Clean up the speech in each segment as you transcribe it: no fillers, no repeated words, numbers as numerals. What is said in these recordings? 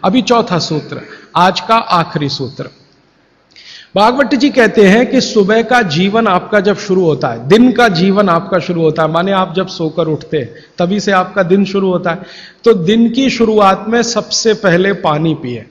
अभी चौथा सूत्र, आज का आखिरी सूत्र। भागवत जी कहते हैं कि सुबह का जीवन आपका जब शुरू होता है, दिन का जीवन आपका शुरू होता है, माने आप जब सोकर उठते हैं तभी से आपका दिन शुरू होता है, तो दिन की शुरुआत में सबसे पहले पानी पिए।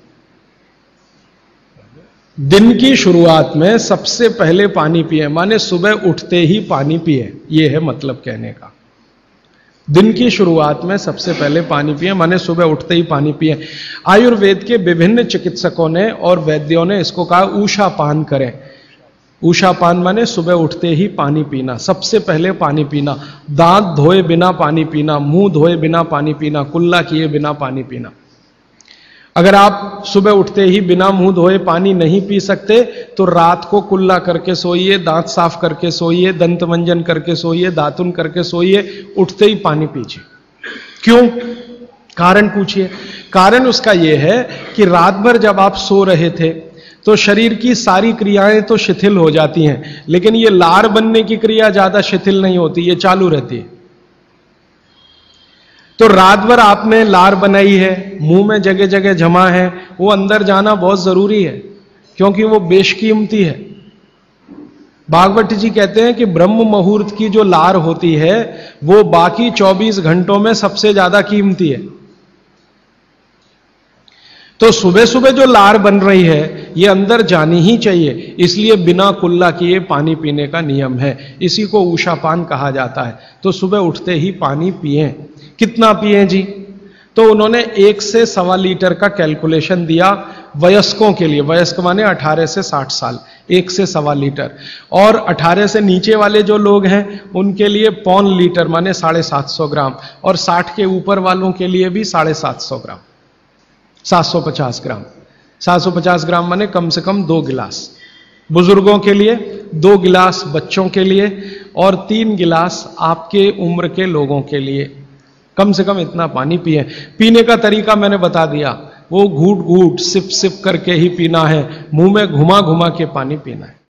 दिन की शुरुआत में सबसे पहले पानी पिए, माने सुबह उठते ही पानी पिए, यह है मतलब कहने का। दिन की शुरुआत में सबसे पहले पानी पिए, माने सुबह उठते ही पानी पिए। आयुर्वेद के विभिन्न चिकित्सकों ने और वैद्यों ने इसको कहा ऊषा पान करें। ऊषा पान माने सुबह उठते ही पानी पीना, सबसे पहले पानी पीना, दांत धोए बिना पानी पीना, मुंह धोए बिना पानी पीना, कुल्ला किए बिना पानी पीना। अगर आप सुबह उठते ही बिना मुंह धोए पानी नहीं पी सकते तो रात को कुल्ला करके सोइए, दांत साफ करके सोइए, दंत मंजन करके सोइए, दातुन करके सोइए, उठते ही पानी पीजिए। क्यों? कारण पूछिए। कारण उसका यह है कि रात भर जब आप सो रहे थे तो शरीर की सारी क्रियाएं तो शिथिल हो जाती हैं, लेकिन ये लार बनने की क्रिया ज्यादा शिथिल नहीं होती, ये चालू रहती है। तो रात भर आपने लार बनाई है, मुंह में जगह जगह जमा है, वो अंदर जाना बहुत जरूरी है, क्योंकि वो बेशकीमती है। भागवत जी कहते हैं कि ब्रह्म मुहूर्त की जो लार होती है वो बाकी 24 घंटों में सबसे ज्यादा कीमती है। तो सुबह सुबह जो लार बन रही है ये अंदर जानी ही चाहिए, इसलिए बिना कुल्ला किए पानी पीने का नियम है। इसी को ऊषापान कहा जाता है। तो सुबह उठते ही पानी पिए। कितना पिए जी? तो उन्होंने 1 से 1.25 लीटर का कैलकुलेशन दिया वयस्कों के लिए। वयस्क माने 18 से 60 साल, 1 से 1.25 लीटर। और 18 से नीचे वाले जो लोग हैं उनके लिए 1.25 लीटर माने 750 ग्राम, और 60 के ऊपर वालों के लिए भी 750 ग्राम, 750 ग्राम। 750 ग्राम माने कम से कम 2 गिलास बुजुर्गों के लिए, 2 गिलास बच्चों के लिए, और 3 गिलास आपके उम्र के लोगों के लिए। कम से कम इतना पानी पिए। पीने का तरीका मैंने बता दिया, वो घूट घूट सिप सिप करके ही पीना है, मुंह में घुमा घुमा के पानी पीना है।